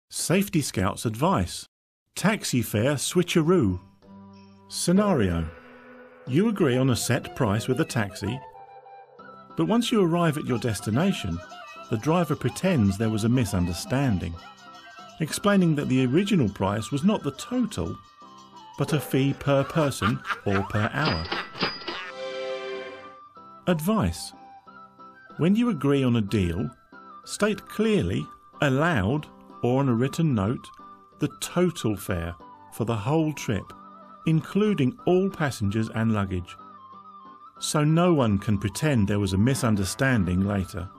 Safety Scout's advice. Taxi Fare Switch-a-roo. Scenario. You agree on a set price with a taxi, but once you arrive at your destination, the driver pretends there was a misunderstanding, explaining that the original price was not the total, but a fee per person or per hour. Advice. When you agree on a deal, state clearly, aloud or on a written note, the total fare for the whole trip, including all passengers and luggage, so no one can pretend there was a misunderstanding later.